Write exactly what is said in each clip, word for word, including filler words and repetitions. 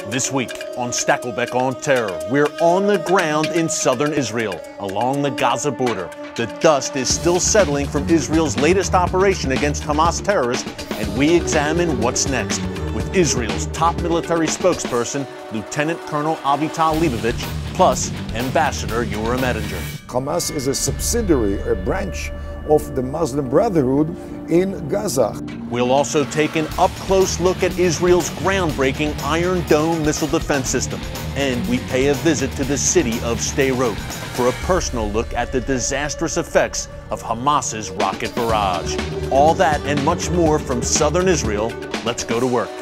This week on Stakelbeck on Terror, we're on the ground in southern Israel, along the Gaza border. The dust is still settling from Israel's latest operation against Hamas terrorists, and we examine what's next with Israel's top military spokesperson, Lieutenant Colonel Avital Leibovich, plus Ambassador Yoram Ettinger. Hamas is a subsidiary, a branch of the Muslim Brotherhood in Gaza. We'll also take an up-close look at Israel's groundbreaking Iron Dome missile defense system. And we pay a visit to the city of Sderot for a personal look at the disastrous effects of Hamas's rocket barrage. All that and much more from southern Israel. Let's go to work.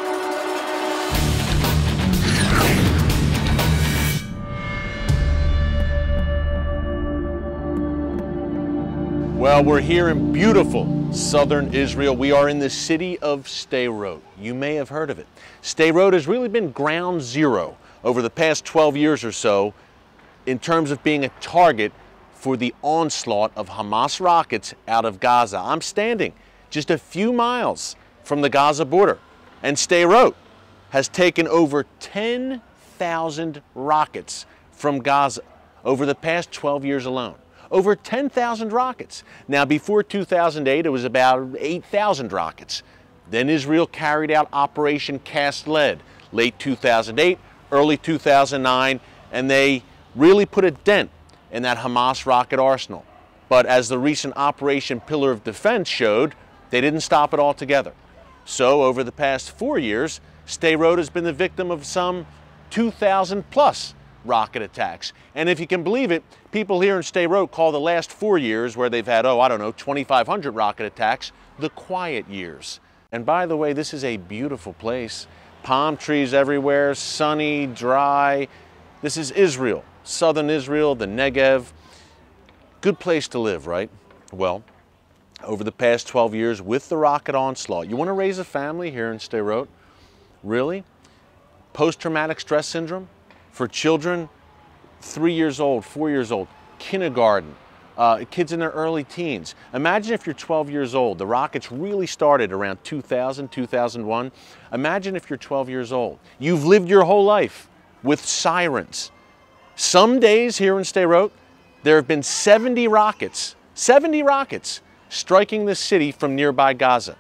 Well, we're here in beautiful southern Israel. We are in the city of Sderot. You may have heard of it. Sderot has really been ground zero over the past twelve years or so in terms of being a target for the onslaught of Hamas rockets out of Gaza. I'm standing just a few miles from the Gaza border, and Sderot has taken over ten thousand rockets from Gaza over the past twelve years alone. Over ten thousand rockets. Now, before two thousand eight, it was about eight thousand rockets. Then Israel carried out Operation Cast Lead, late two thousand eight, early two thousand nine, and they really put a dent in that Hamas rocket arsenal. But as the recent Operation Pillar of Defense showed, they didn't stop it altogether. So over the past four years, Sderot has been the victim of some two thousand plus rocket attacks. And if you can believe it, people here in Sderot call the last four years, where they've had, oh, I don't know, twenty-five hundred rocket attacks, the quiet years. And by the way, this is a beautiful place. Palm trees everywhere, sunny, dry. This is Israel, southern Israel, the Negev. Good place to live, right? Well, over the past twelve years with the rocket onslaught, you want to raise a family here in Sderot? Really? Post-traumatic stress syndrome? For children, three years old, four years old, kindergarten, uh, kids in their early teens. Imagine if you're twelve years old. The rockets really started around two thousand, two thousand one. Imagine if you're twelve years old. You've lived your whole life with sirens. Some days here in Sderot, there have been seventy rockets, seventy rockets striking the city from nearby Gaza.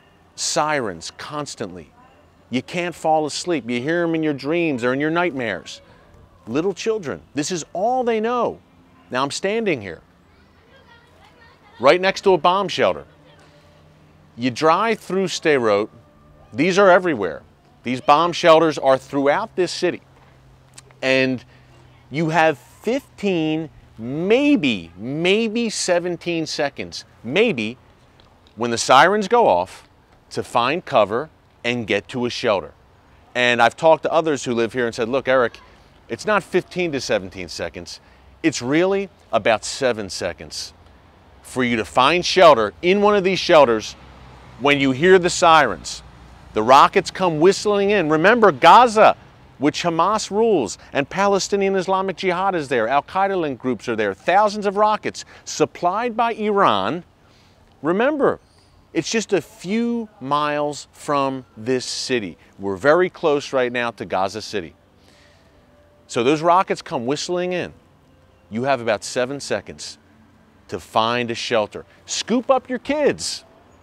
Sirens constantly. You can't fall asleep. You hear them in your dreams or in your nightmares. Little children, this is all they know. Now I'm standing here, right next to a bomb shelter. You drive through Sderot, these are everywhere. These bomb shelters are throughout this city. And you have fifteen, maybe, maybe seventeen seconds, maybe, when the sirens go off to find cover and get to a shelter. And I've talked to others who live here and said, look, Eric, it's not fifteen to seventeen seconds. It's really about seven seconds for you to find shelter in one of these shelters when you hear the sirens. The rockets come whistling in. Remember, Gaza, which Hamas rules, and Palestinian Islamic Jihad is there. Al-Qaeda-linked groups are there. Thousands of rockets supplied by Iran. Remember, it's just a few miles from this city. We're very close right now to Gaza City. So those rockets come whistling in. You have about seven seconds to find a shelter. Scoop up your kids,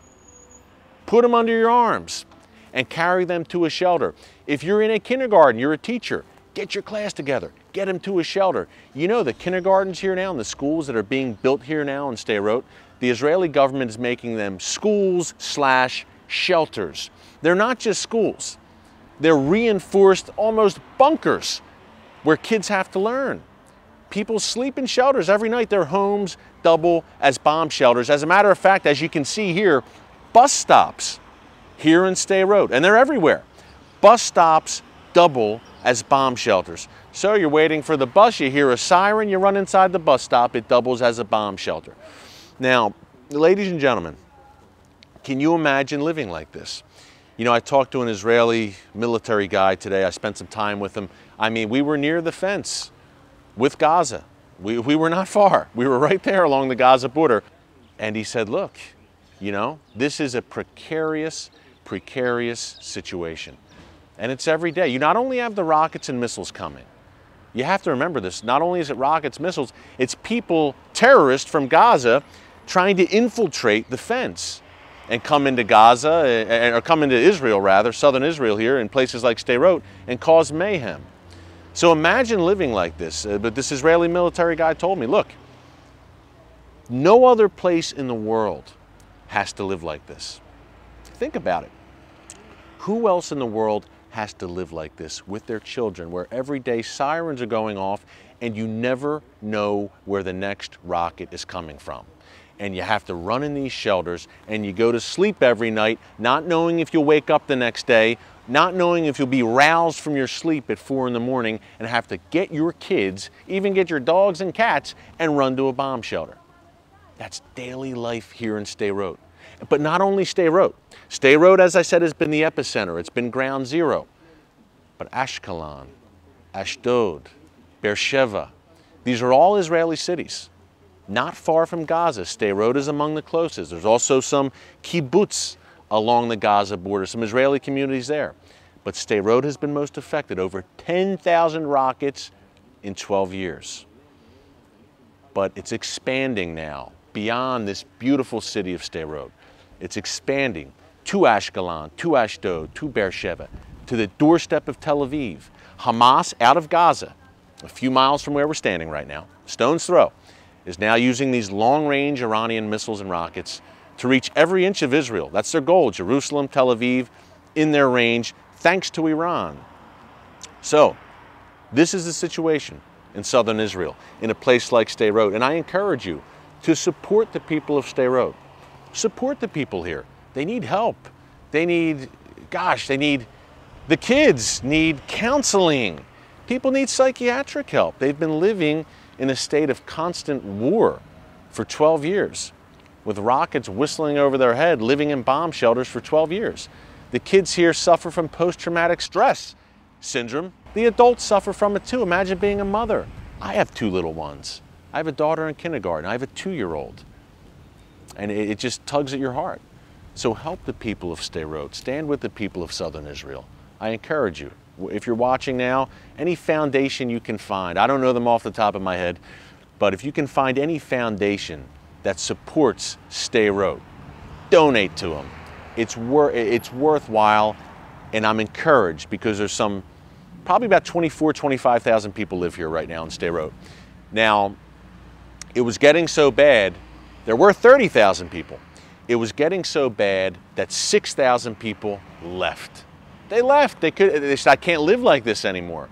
put them under your arms, and carry them to a shelter. If you're in a kindergarten, you're a teacher, get your class together, get them to a shelter. You know, the kindergartens here now and the schools that are being built here now in Sderot, the Israeli government is making them schools slash shelters. They're not just schools. They're reinforced almost bunkers where kids have to learn. People sleep in shelters every night. Their homes double as bomb shelters. As a matter of fact, as you can see here, bus stops here in Sderot, and they're everywhere. Bus stops double as bomb shelters. So you're waiting for the bus, you hear a siren, you run inside the bus stop, it doubles as a bomb shelter. Now, ladies and gentlemen, can you imagine living like this? You know, I talked to an Israeli military guy today. I spent some time with him. I mean, we were near the fence with Gaza. We, we were not far. We were right there along the Gaza border. And he said, look, you know, this is a precarious, precarious situation. And it's every day. You not only have the rockets and missiles coming, you have to remember this, not only is it rockets, missiles, it's people, terrorists from Gaza, trying to infiltrate the fence and come into Gaza, or come into Israel rather, southern Israel here, in places like Sderot, and cause mayhem. So imagine living like this. Uh, but this Israeli military guy told me, look, no other place in the world has to live like this. Think about it. Who else in the world has to live like this with their children, where every day sirens are going off and you never know where the next rocket is coming from? And you have to run in these shelters, and you go to sleep every night not knowing if you'll wake up the next day, not knowing if you'll be roused from your sleep at four in the morning and have to get your kids, even get your dogs and cats, and run to a bomb shelter. That's daily life here in Sderot. But not only Sderot. Sderot, as I said, has been the epicenter. It's been ground zero. But Ashkelon, Ashdod, Beersheba, these are all Israeli cities. Not far from Gaza. Sderot is among the closest. There's also some kibbutz along the Gaza border, some Israeli communities there. But Sderot has been most affected. Over ten thousand rockets in twelve years. But it's expanding now beyond this beautiful city of Sderot. It's expanding to Ashkelon, to Ashdod, to Beersheba, to the doorstep of Tel Aviv. Hamas, out of Gaza, a few miles from where we're standing right now, stone's throw, is now using these long-range Iranian missiles and rockets to reach every inch of Israel. That's their goal, Jerusalem, Tel Aviv, in their range, thanks to Iran. So, this is the situation in southern Israel, in a place like Sderot. And I encourage you to support the people of Sderot. Support the people here. They need help. They need, gosh, they need, the kids need counseling. People need psychiatric help. They've been living in a state of constant war for twelve years, with rockets whistling over their head, living in bomb shelters for twelve years. The kids here suffer from post-traumatic stress syndrome. The adults suffer from it too. Imagine being a mother. I have two little ones. I have a daughter in kindergarten. I have a two-year-old. And it, it just tugs at your heart. So help the people of Sderot. Stand with the people of southern Israel. I encourage you. If you're watching now, any foundation you can find, I don't know them off the top of my head, but if you can find any foundation that supports Sderot, donate to them. It's, wor it's worthwhile, and I'm encouraged because there's some, probably about twenty-four, twenty-five thousand people live here right now in Sderot. Now, it was getting so bad, there were thirty thousand people. It was getting so bad that six thousand people left. They left. They could. They said, I can't live like this anymore.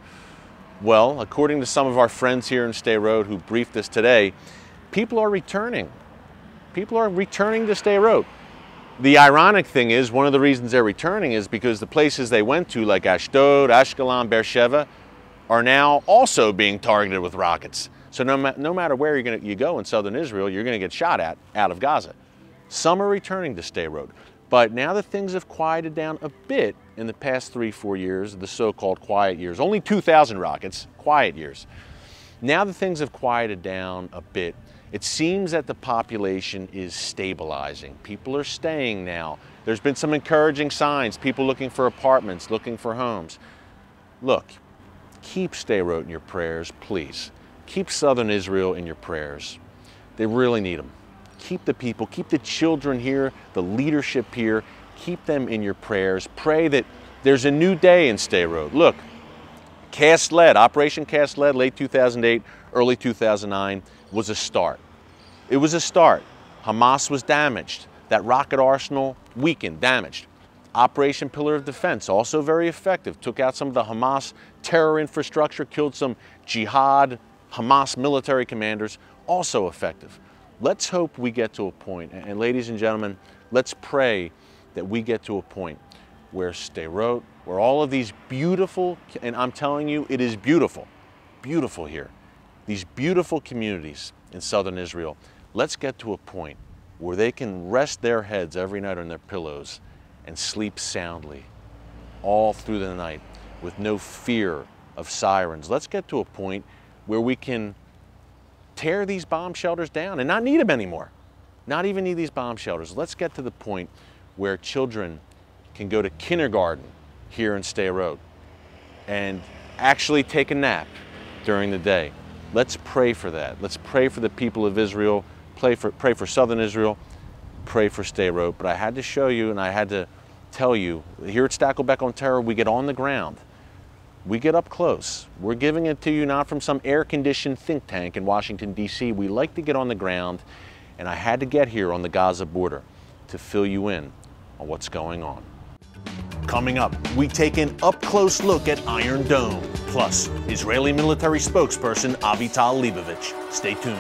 Well, according to some of our friends here in Sderot who briefed us today, people are returning. People are returning to Sderot. The ironic thing is, one of the reasons they're returning is because the places they went to, like Ashdod, Ashkelon, Beersheba, are now also being targeted with rockets. So no, ma no matter where you're gonna, you go in southern Israel, you're going to get shot at out of Gaza. Some are returning to Sderot. But now that things have quieted down a bit in the past three, four years, the so-called quiet years, only two thousand rockets, quiet years. Now that things have quieted down a bit, it seems that the population is stabilizing. People are staying now. There's been some encouraging signs, people looking for apartments, looking for homes. Look, keep Sderot in your prayers, please. Keep southern Israel in your prayers. They really need them. Keep the people, keep the children here, the leadership here, keep them in your prayers. Pray that there's a new day in Sderot. Look, Cast Lead, Operation Cast Lead, late two thousand eight, early two thousand nine, was a start. It was a start. Hamas was damaged. That rocket arsenal weakened, damaged. Operation Pillar of Defense, also very effective. Took out some of the Hamas terror infrastructure, killed some jihad, Hamas military commanders, also effective. Let's hope we get to a point, and ladies and gentlemen, let's pray that we get to a point where Sderot, where all of these beautiful, and I'm telling you, it is beautiful, beautiful here, these beautiful communities in southern Israel, let's get to a point where they can rest their heads every night on their pillows and sleep soundly all through the night with no fear of sirens. Let's get to a point where we can tear these bomb shelters down and not need them anymore. Not even need these bomb shelters. Let's get to the point where children can go to kindergarten here in Sderot and actually take a nap during the day. Let's pray for that. Let's pray for the people of Israel, pray for, pray for southern Israel, pray for Sderot. But I had to show you and I had to tell you, here at Stakelbeck on Terror, we get on the ground. We get up close. We're giving it to you not from some air-conditioned think tank in Washington, D C We like to get on the ground, and I had to get here on the Gaza border to fill you in on what's going on. Coming up, we take an up-close look at Iron Dome, plus Israeli military spokesperson Avital Leibovich. Stay tuned.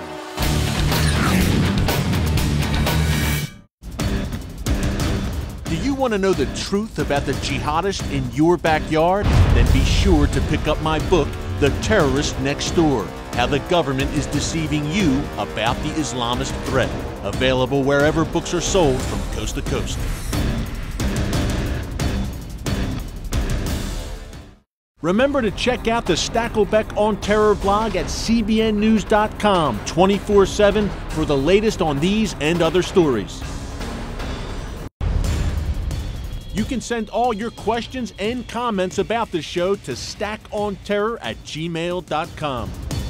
Do you want to know the truth about the jihadist in your backyard? Then be sure to pick up my book, The Terrorist Next Door: How the Government is Deceiving You About the Islamist Threat. Available wherever books are sold from coast to coast. Remember to check out the Stakelbeck on Terror blog at C B N news dot com twenty-four seven for the latest on these and other stories. You can send all your questions and comments about the show to stack on terror at gmail dot com.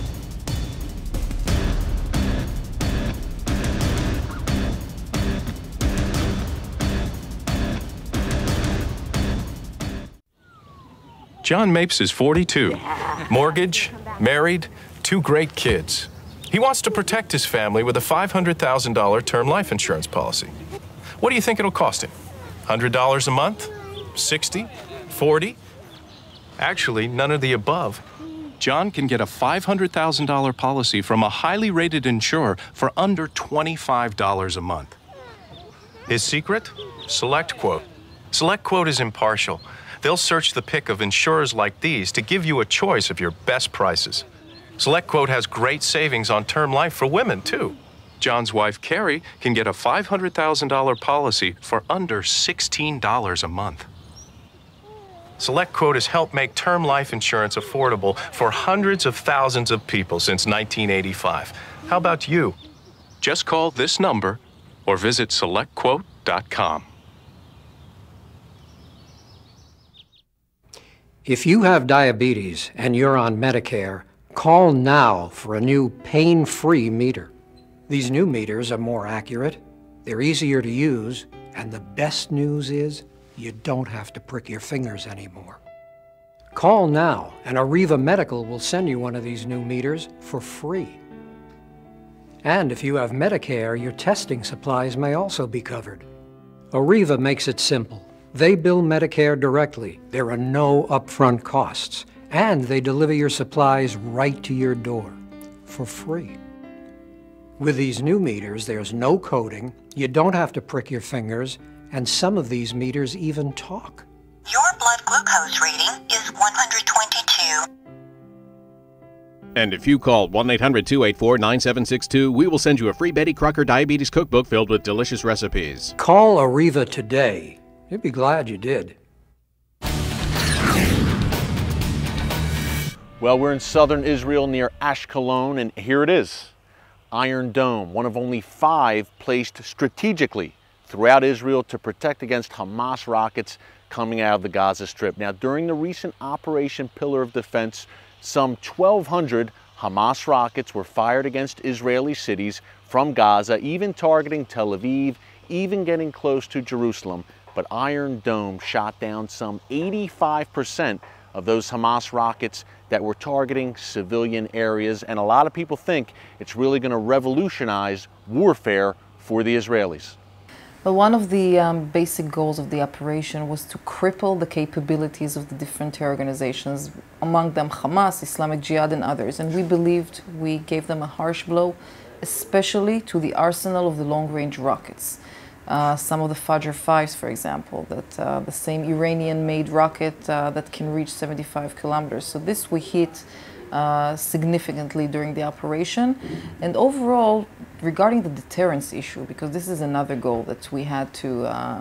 John Mapes is forty-two, mortgage, married, two great kids. He wants to protect his family with a five hundred thousand dollar term life insurance policy. What do you think it'll cost him? one hundred dollars a month? sixty? forty? Actually, none of the above. John can get a five hundred thousand dollar policy from a highly rated insurer for under twenty-five dollars a month. His secret? SelectQuote. SelectQuote is impartial. They'll search the pick of insurers like these to give you a choice of your best prices. SelectQuote has great savings on term life for women, too. John's wife, Carrie, can get a five hundred thousand dollar policy for under sixteen dollars a month. SelectQuote has helped make term life insurance affordable for hundreds of thousands of people since nineteen eighty-five. How about you? Just call this number or visit select quote dot com. If you have diabetes and you're on Medicare, call now for a new pain-free meter. These new meters are more accurate, they're easier to use, and the best news is you don't have to prick your fingers anymore. Call now and Arriva Medical will send you one of these new meters for free. And if you have Medicare, your testing supplies may also be covered. Arriva makes it simple. They bill Medicare directly. There are no upfront costs. And they deliver your supplies right to your door for free. With these new meters, there's no coding, you don't have to prick your fingers, and some of these meters even talk. Your blood glucose reading is one hundred twenty-two. And if you call one eight hundred, two eight four, nine seven six two, we will send you a free Betty Crocker Diabetes Cookbook filled with delicious recipes. Call Arriva today. You'd be glad you did. Well, we're in southern Israel near Ashkelon, and here it is. Iron Dome, one of only five placed strategically throughout Israel to protect against Hamas rockets coming out of the Gaza Strip. Now, during the recent Operation Pillar of Defense, some twelve hundred Hamas rockets were fired against Israeli cities from Gaza, even targeting Tel Aviv, even getting close to Jerusalem. But Iron Dome shot down some eighty-five percent of those Hamas rockets that were targeting civilian areas. And a lot of people think it's really going to revolutionize warfare for the Israelis. Well, one of the um, basic goals of the operation was to cripple the capabilities of the different terror organizations, among them Hamas, Islamic Jihad, and others. And we believed we gave them a harsh blow, especially to the arsenal of the long-range rockets. Uh, some of the Fajr fives, for example, that uh, the same Iranian-made rocket uh, that can reach seventy-five kilometers. So this we hit uh, significantly during the operation. And overall, regarding the deterrence issue, because this is another goal that we had to uh,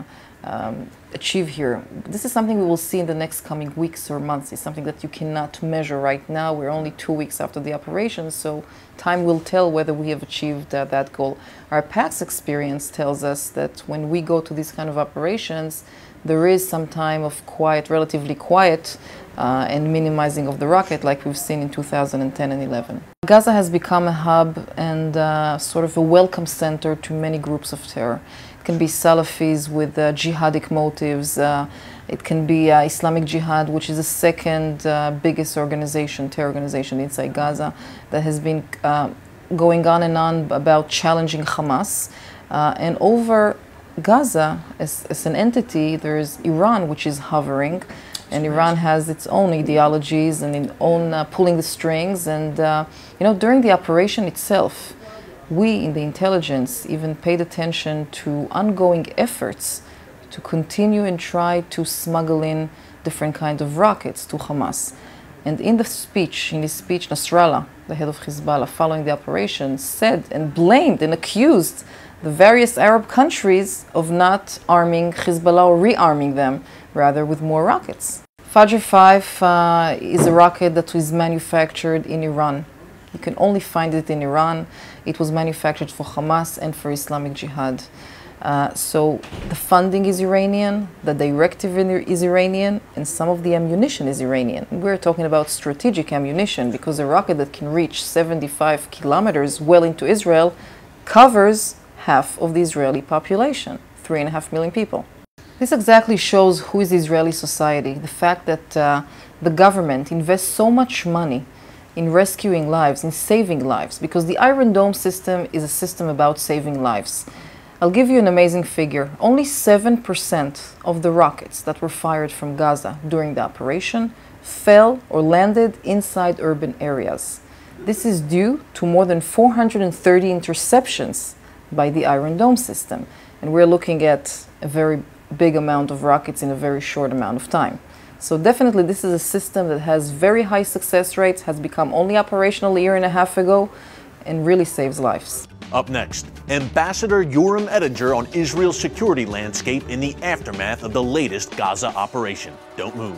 um, achieve here. This is something we will see in the next coming weeks or months. It's something that you cannot measure right now. We're only two weeks after the operation, so time will tell whether we have achieved uh, that goal. Our past experience tells us that when we go to these kind of operations, there is some time of quiet, relatively quiet, uh, and minimizing of the rocket like we've seen in two thousand ten and eleven. Gaza has become a hub and uh, sort of a welcome center to many groups of terror. It can be Salafis with uh, jihadic motives. Uh, it can be uh, Islamic Jihad, which is the second uh, biggest organization, terror organization inside Gaza, that has been uh, going on and on about challenging Hamas. Uh, and over Gaza, as, as an entity, there's Iran, which is hovering. And Iran has its own ideologies and its own uh, pulling the strings. And, uh, you know, during the operation itself, we in the intelligence even paid attention to ongoing efforts to continue and try to smuggle in different kinds of rockets to Hamas. And in the speech, in his speech, Nasrallah, the head of Hezbollah, following the operation, said and blamed and accused the various Arab countries of not arming Hezbollah or rearming them, rather with more rockets. Fajr five uh, is a rocket that was manufactured in Iran. You can only find it in Iran. It was manufactured for Hamas and for Islamic Jihad. Uh, so the funding is Iranian, the directive is Iranian, and some of the ammunition is Iranian. We're talking about strategic ammunition because a rocket that can reach seventy-five kilometers well into Israel covers half of the Israeli population, three and a half million people. This exactly shows who is Israeli society, the fact that uh, the government invests so much money in rescuing lives, in saving lives, because the Iron Dome system is a system about saving lives. I'll give you an amazing figure. Only seven percent of the rockets that were fired from Gaza during the operation fell or landed inside urban areas. This is due to more than four hundred thirty interceptions by the Iron Dome system. And we're looking at a very big amount of rockets in a very short amount of time. So definitely this is a system that has very high success rates, has become only operational a year and a half ago, and really saves lives. Up next, Ambassador Yoram Ettinger on Israel's security landscape in the aftermath of the latest Gaza operation. Don't move.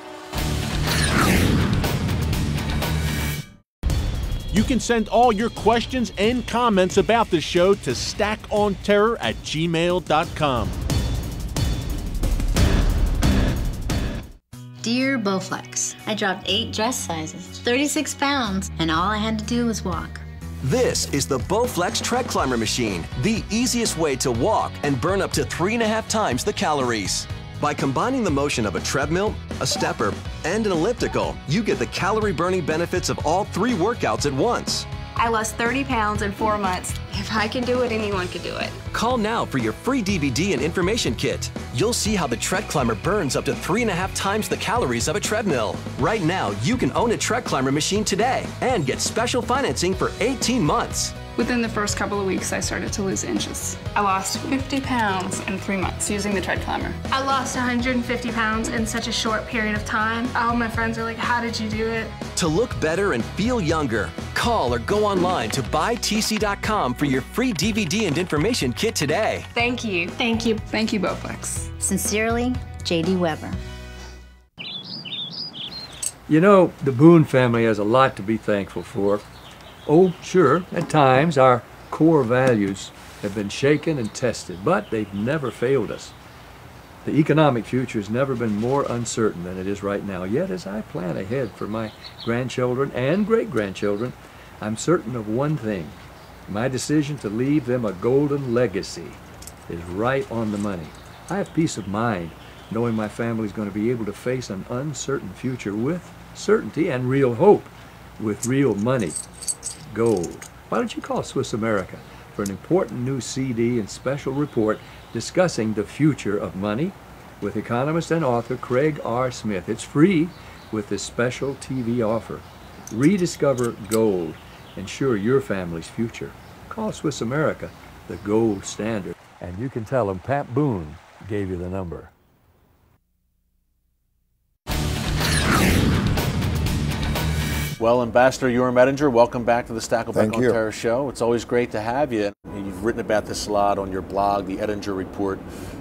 You can send all your questions and comments about the show to stackonterror at gmail dot com. Dear Bowflex, I dropped eight dress sizes, thirty-six pounds, and all I had to do was walk. This is the Bowflex Trek Climber Machine, the easiest way to walk and burn up to three and a half times the calories. By combining the motion of a treadmill, a stepper, and an elliptical, you get the calorie-burning benefits of all three workouts at once. I lost thirty pounds in four months. If I can do it, anyone can do it. Call now for your free D V D and information kit. You'll see how the Trek Climber burns up to three and a half times the calories of a treadmill. Right now, you can own a Trek Climber machine today and get special financing for eighteen months. Within the first couple of weeks, I started to lose inches. I lost fifty pounds in three months using the Tread Climber. I lost one hundred fifty pounds in such a short period of time. All my friends are like, how did you do it? To look better and feel younger, call or go online to buy T C dot com for your free D V D and information kit today. Thank you. Thank you. Thank you, Bowflex. Sincerely, J D Weber. You know, the Boone family has a lot to be thankful for. Oh, sure, at times our core values have been shaken and tested, but they've never failed us. The economic future has never been more uncertain than it is right now. Yet, as I plan ahead for my grandchildren and great-grandchildren, I'm certain of one thing. My decision to leave them a golden legacy is right on the money. I have peace of mind knowing my family is going to be able to face an uncertain future with certainty and real hope, with real money. Gold. Why don't you call Swiss America for an important new C D and special report discussing the future of money with economist and author Craig R. Smith. It's free with this special T V offer. Rediscover gold. Ensure your family's future. Call Swiss America, the gold standard. And you can tell them Pat Boone gave you the number. Well, Ambassador Yoram Ettinger, welcome back to the Stakelbeck on you. Terror show. It's always great to have you. You've written about this a lot on your blog, the Ettinger Report.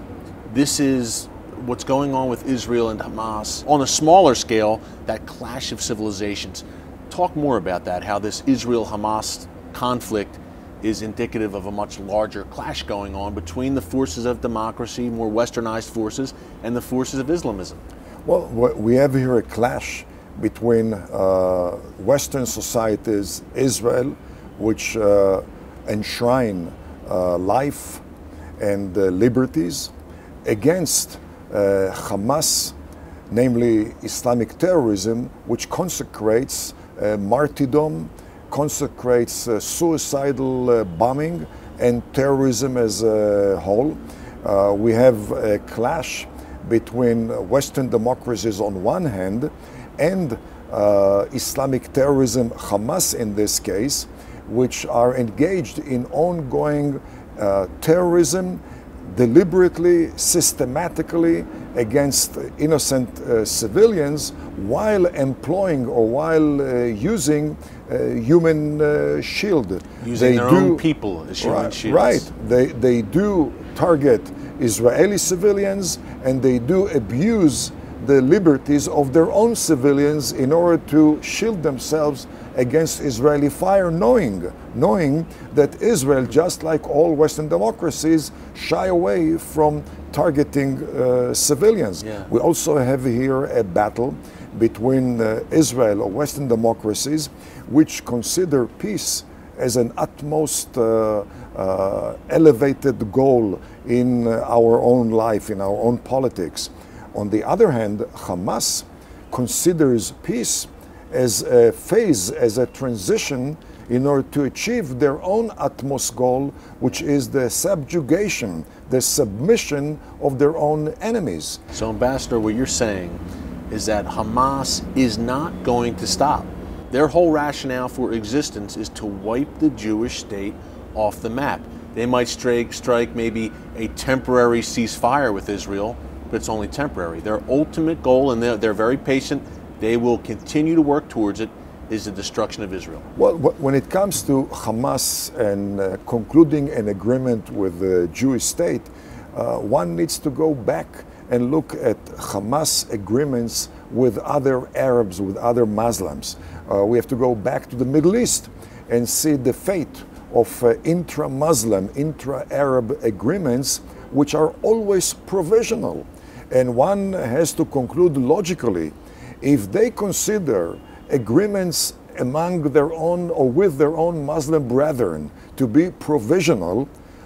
this is what's going on with Israel and Hamas. On a smaller scale, that clash of civilizations. Talk more about that, how this Israel-Hamas conflict is indicative of a much larger clash going on between the forces of democracy, more westernized forces, and the forces of Islamism. Well, we have here a clash between uh, Western societies, Israel, which uh, enshrine uh, life and uh, liberties, against uh, Hamas, namely Islamic terrorism, which consecrates uh, martyrdom, consecrates uh, suicidal uh, bombing and terrorism as a whole. Uh, we have a clash between Western democracies on one hand and uh, Islamic terrorism, Hamas in this case, which are engaged in ongoing uh, terrorism deliberately, systematically against innocent uh, civilians while employing or while uh, using uh, human uh, shield. Using they their do, own people as human right, shields. Right. They, they do target Israeli civilians and they do abuse the liberties of their own civilians in order to shield themselves against Israeli fire, knowing, knowing that Israel, just like all Western democracies, shy away from targeting uh, civilians. Yeah. We also have here a battle between uh, Israel or Western democracies, which consider peace as an utmost uh, uh, elevated goal in uh, our own life, in our own politics. On the other hand, Hamas considers peace as a phase, as a transition in order to achieve their own utmost goal, which is the subjugation, the submission of their own enemies. So, Ambassador, what you're saying is that Hamas is not going to stop. Their whole rationale for existence is to wipe the Jewish state off the map. They might strike, strike maybe a temporary ceasefire with Israel, but it's only temporary. Their ultimate goal, and they're, they're very patient, they will continue to work towards it, is the destruction of Israel. Well, when it comes to Hamas and uh, concluding an agreement with the Jewish state, uh, one needs to go back and look at Hamas agreements with other Arabs, with other Muslims. Uh, we have to go back to the Middle East and see the fate of uh, intra-Muslim, intra-Arab agreements, which are always provisional. And one has to conclude logically, if they consider agreements among their own or with their own Muslim brethren to be provisional,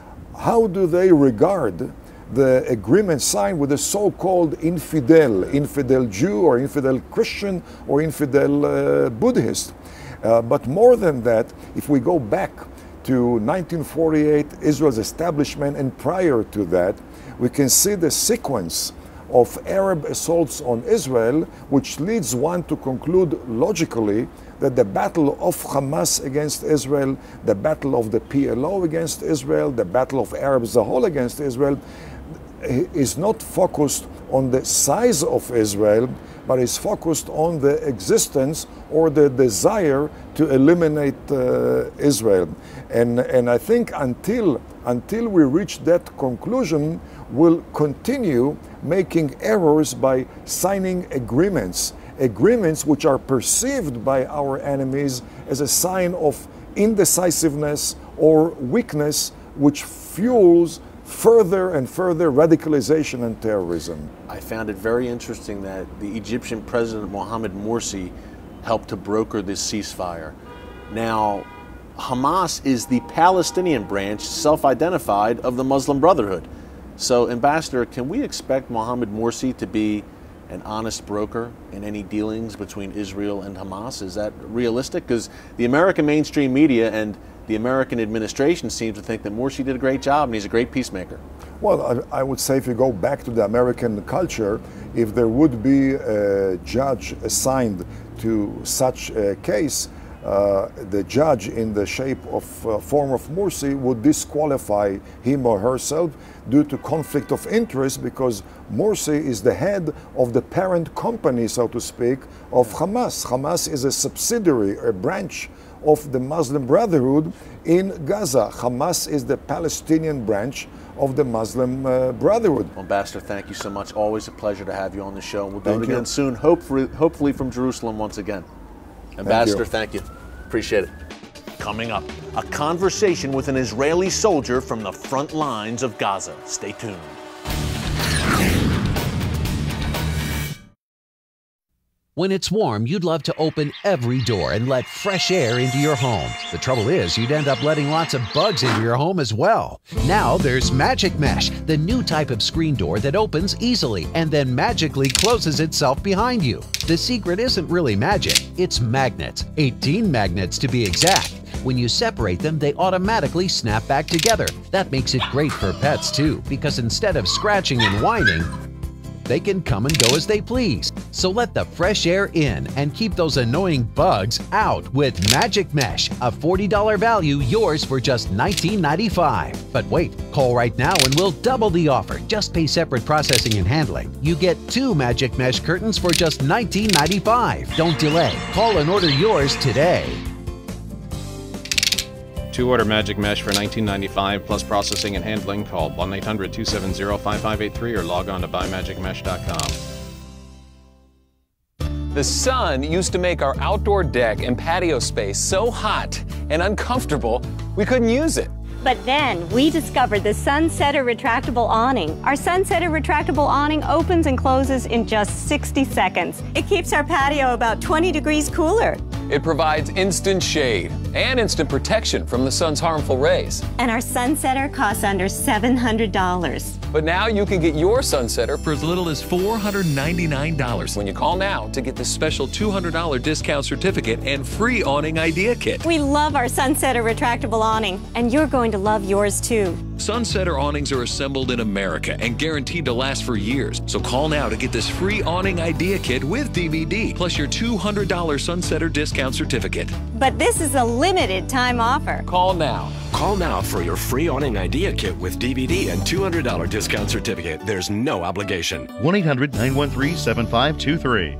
how do they regard the agreement signed with a so-called infidel, infidel Jew or infidel Christian or infidel uh, Buddhist? Uh, but more than that, if we go back to nineteen forty-eight, Israel's establishment, and prior to that, we can see the sequence of Arab assaults on Israel, which leads one to conclude logically that the battle of Hamas against Israel, the battle of the P L O against Israel, the battle of Arabs as a whole against Israel, is not focused on the size of Israel, but is focused on the existence or the desire to eliminate uh, Israel. And, and I think until, until we reach that conclusion, we'll continue making errors by signing agreements, agreements which are perceived by our enemies as a sign of indecisiveness or weakness, which fuels further and further radicalization and terrorism. I found it very interesting that the Egyptian President Mohamed Morsi helped to broker this ceasefire. Now, Hamas is the Palestinian branch, self-identified, of the Muslim Brotherhood. So, Ambassador, can we expect Mohamed Morsi to be an honest broker in any dealings between Israel and Hamas? Is that realistic? Because the American mainstream media and the American administration seems to think that Morsi did a great job and he's a great peacemaker. Well, I, I would say if you go back to the American culture, if there would be a judge assigned to such a case, uh, the judge in the shape of uh, form of Morsi would disqualify him or herself due to conflict of interest, because Morsi is the head of the parent company, so to speak, of Hamas. Hamas is a subsidiary, a branch of the Muslim Brotherhood in Gaza. Hamas is the Palestinian branch of the Muslim uh, Brotherhood. Ambassador, thank you so much. Always a pleasure to have you on the show. We'll do Thank it again you. soon, hopefully, hopefully from Jerusalem once again. Ambassador, thank you. Appreciate it. Coming up, a conversation with an Israeli soldier from the front lines of Gaza. Stay tuned. When it's warm, you'd love to open every door and let fresh air into your home. The trouble is, you'd end up letting lots of bugs into your home as well. Now there's Magic Mesh, the new type of screen door that opens easily and then magically closes itself behind you. The secret isn't really magic, it's magnets. eighteen magnets to be exact. When you separate them, they automatically snap back together. That makes it great for pets too, because instead of scratching and whining, they can come and go as they please. So let the fresh air in and keep those annoying bugs out with Magic Mesh, a forty dollar value, yours for just nineteen ninety-five. But wait, call right now and we'll double the offer. Just pay separate processing and handling. You get two Magic Mesh curtains for just nineteen ninety-five. Don't delay. Call and order yours today. To order Magic Mesh for nineteen ninety-five plus processing and handling, call one eight hundred, two seven zero, five five eight three or log on to buy magic mesh dot com. The sun used to make our outdoor deck and patio space so hot and uncomfortable we couldn't use it. But then we discovered the Sunsetter retractable awning. Our Sunsetter retractable awning opens and closes in just sixty seconds. It keeps our patio about twenty degrees cooler. It provides instant shade and instant protection from the sun's harmful rays. And our Sunsetter costs under seven hundred dollars. But now you can get your Sunsetter for as little as four hundred ninety-nine dollars when you call now to get this special two hundred dollar discount certificate and free awning idea kit. We love our Sunsetter retractable awning, and you're going to love yours too. Sunsetter awnings are assembled in America and guaranteed to last for years. So call now to get this free awning idea kit with D V D, plus your two hundred dollar Sunsetter discount certificate. But this is a limited time offer. Call now. Call now for your free awning idea kit with D V D and two hundred dollar discount certificate. There's no obligation. one eight hundred, nine one three, seven five two three.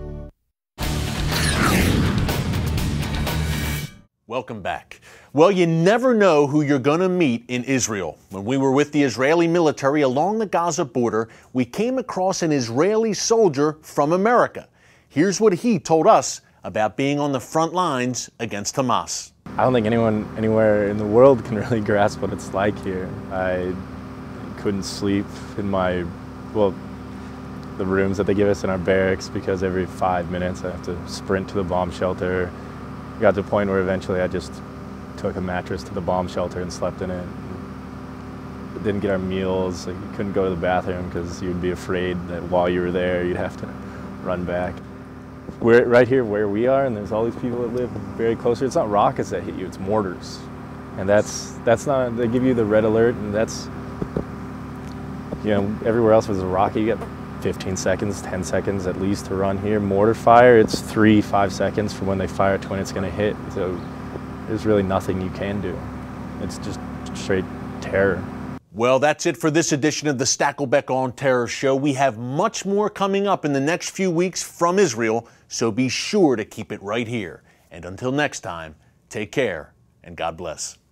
Welcome back. Well, you never know who you're going to meet in Israel. When we were with the Israeli military along the Gaza border, we came across an Israeli soldier from America. Here's what he told us about being on the front lines against Hamas. I don't think anyone anywhere in the world can really grasp what it's like here. I couldn't sleep in my, well, the rooms that they give us in our barracks because every five minutes I have to sprint to the bomb shelter. It got to the point where eventually I just took a mattress to the bomb shelter and slept in it. Didn't get our meals. Like, you couldn't go to the bathroom because you'd be afraid that while you were there you'd have to run back. We're right here where we are, and there's all these people that live very close. It's not rockets that hit you, it's mortars. And that's that's not, they give you the red alert, and that's, you know, everywhere else was a rocket, you get fifteen seconds, ten seconds at least to run here. Mortar fire, it's three, five seconds from when they fire to when it's gonna hit. So there's really nothing you can do. It's just straight terror. Well, that's it for this edition of the Stakelbeck on Terror Show. We have much more coming up in the next few weeks from Israel, so be sure to keep it right here. And until next time, take care and God bless.